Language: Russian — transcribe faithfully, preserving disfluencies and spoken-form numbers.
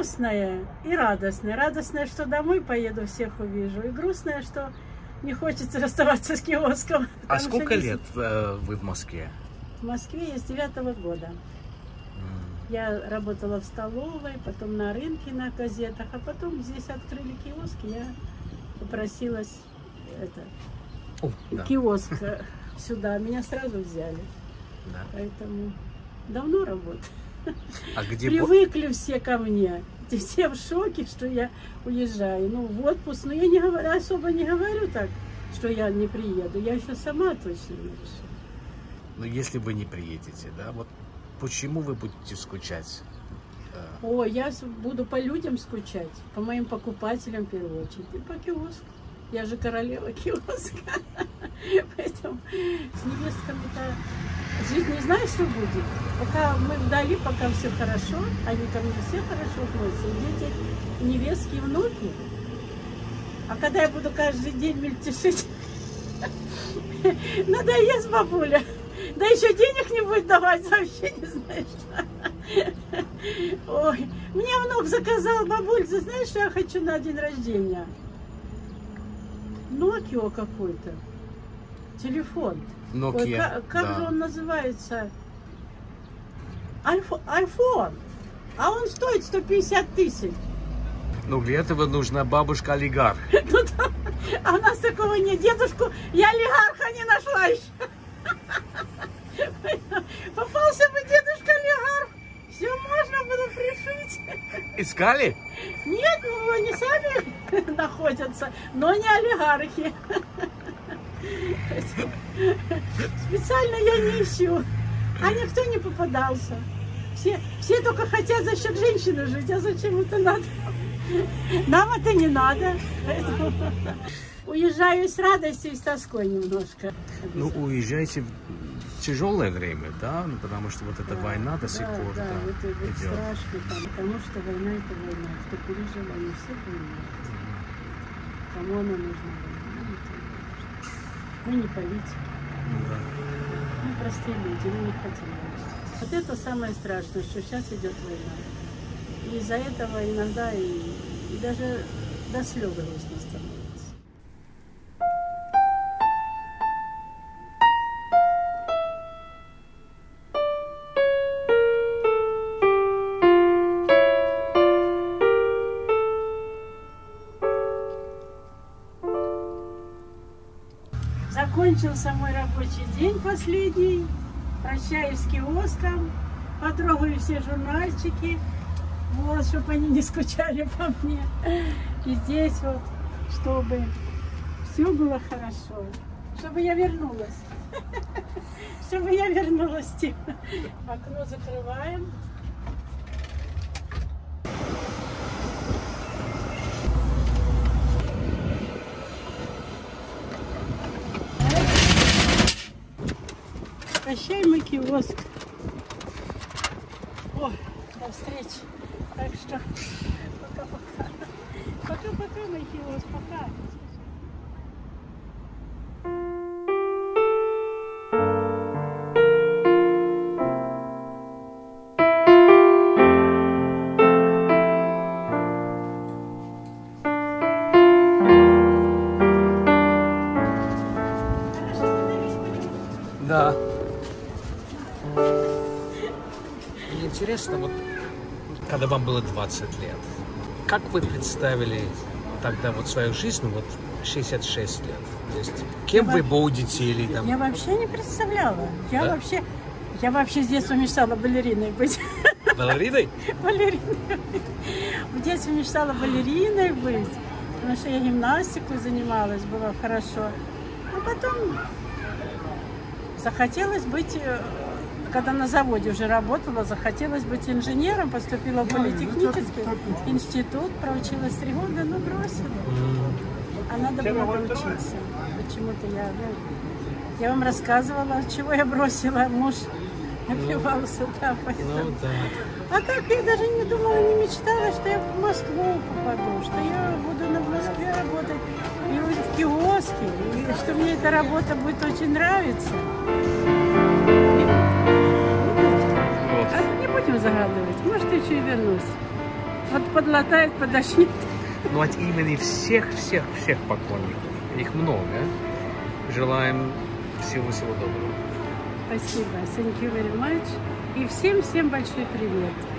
грустное, и радостное. Радостное, что домой поеду, всех увижу. И грустное, что не хочется расставаться с киоском. А сколько лет э, вы в Москве? В Москве я с девятого года. Mm. Я работала в столовой, потом на рынке, на газетах, а потом здесь открыли киоски. Я попросилась это, oh, да. киоск сюда. Меня сразу взяли. Да. Поэтому давно работаю. А где привыкли все ко мне. Все в шоке, что я уезжаю. Ну, в отпуск. Но я не говорю, особо не говорю так, что я не приеду. Я еще сама точно не решила. Но если вы не приедете, да, вот почему вы будете скучать? О, я буду по людям скучать, по моим покупателям в первую очередь, и по киоску. Я же королева киоска. Поэтому с невестками-то жить не знаю, что будет. Пока мы вдали, пока все хорошо, они ко мне все хорошо относятся. Дети, невестки и внуки. А когда я буду каждый день мельтешить, надоест бабуля. Да еще денег не будет давать, вообще не знаешь, что. Ой, мне внук заказал, бабуль, ты знаешь, что я хочу на день рождения? Nokia какой-то. Телефон. Nokia, Ой, как как да. же он называется? Айфон. А он стоит сто пятьдесят тысяч. Ну, для этого нужна бабушка-олигарх. Ну да, а у нас такого нет. Дедушку я олигарха не нашла еще. Попался бы дедушка-олигарх. Все можно было пришить. Искали? Нет, ну они сами находятся, но не олигархи. Специально я не ищу. А никто не попадался. Все, все только хотят за счет женщины жить, а зачем это надо? Нам это не надо. Поэтому уезжаю с радостью и с тоской немножко. Ну, уезжайте в тяжелое время, да? Ну, потому что вот эта да, война до сих да, пор да, да, это, это идет. страшно, там, потому что война это война. Кто пережил, они все понимают. Кому она нужна? Мы не политики. Ну, да. Мы простые люди, мы не хотим войны. Вот это самое страшное, что сейчас идет война. И из-за этого иногда и, и даже до слез грустно становится. Закончился мой рабочий день последний. Прощаюсь с киоском, потрогаю все журнальчики, вот, чтобы они не скучали по мне. И здесь вот, чтобы все было хорошо, чтобы я вернулась, чтобы я вернулась. Окно закрываем. Прощай, мой киоск. О, до встречи. Так что пока-пока. Пока-пока, мой киоск, пока. Да. Мне интересно, вот когда вам было двадцать лет, как вы представили тогда вот свою жизнь, вот шестьдесят шесть лет? То есть кем я вы будете или там? Я вообще не представляла. Я да? вообще, я вообще с детства мечтала балериной быть. Балериной? Балериной. В детстве мечтала балериной быть, потому что я гимнастикой занималась, было хорошо. А потом захотелось быть, когда на заводе уже работала, захотелось быть инженером, поступила в политехнический институт, проучилась три года, но бросила. А надо было доучиться. Почему-то я, ну, я вам рассказывала, чего я бросила, муж напивался, да, поэтому. Ну, да. А так я даже не думала, не мечтала, что я в Москву попаду, что я буду на Москве работать и в киоске, и что мне эта работа будет очень нравиться. А не будем загадывать, может, еще и вернусь. Вот подлатает, подошьет. Ну, от имени всех-всех-всех поклонников. Их много. Желаем всего-всего доброго. Спасибо. Thank you very much. И всем-всем большой привет.